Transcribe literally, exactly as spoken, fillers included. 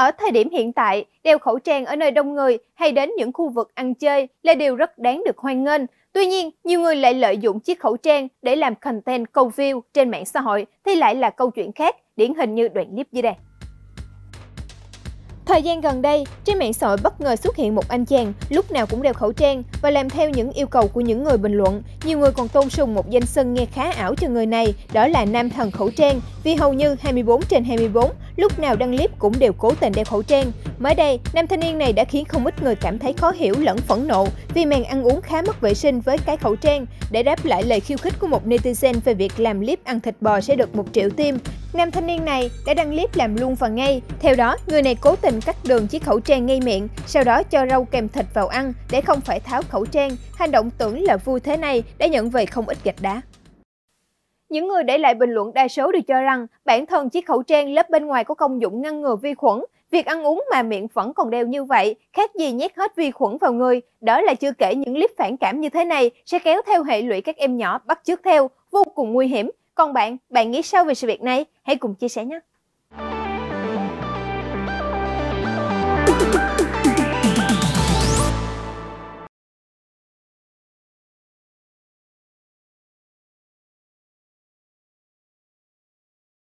Ở thời điểm hiện tại, đeo khẩu trang ở nơi đông người hay đến những khu vực ăn chơi là điều rất đáng được hoan nghênh. Tuy nhiên, nhiều người lại lợi dụng chiếc khẩu trang để làm content câu view trên mạng xã hội thì lại là câu chuyện khác, điển hình như đoạn clip dưới đây. Thời gian gần đây, trên mạng xã hội bất ngờ xuất hiện một anh chàng lúc nào cũng đeo khẩu trang và làm theo những yêu cầu của những người bình luận. Nhiều người còn tôn sùng một danh xưng nghe khá ảo cho người này, đó là nam thần khẩu trang, vì hầu như hai mươi bốn trên hai mươi bốn, lúc nào đăng clip cũng đều cố tình đeo khẩu trang. Mới đây, nam thanh niên này đã khiến không ít người cảm thấy khó hiểu lẫn phẫn nộ vì màn ăn uống khá mất vệ sinh với cái khẩu trang. Để đáp lại lời khiêu khích của một netizen về việc làm clip ăn thịt bò sẽ được một triệu tim, nam thanh niên này đã đăng clip làm luôn và ngay. Theo đó, người này cố tình cắt đường chiếc khẩu trang ngay miệng, sau đó cho rau kèm thịt vào ăn để không phải tháo khẩu trang. Hành động tưởng là vui thế này đã nhận về không ít gạch đá. Những người để lại bình luận đa số đều cho rằng bản thân chiếc khẩu trang lớp bên ngoài có công dụng ngăn ngừa vi khuẩn. Việc ăn uống mà miệng vẫn còn đeo như vậy, khác gì nhét hết vi khuẩn vào người. Đó là chưa kể những clip phản cảm như thế này sẽ kéo theo hệ lụy các em nhỏ bắt chước theo, vô cùng nguy hiểm. Còn bạn, bạn nghĩ sao về sự việc này? Hãy cùng chia sẻ nhé!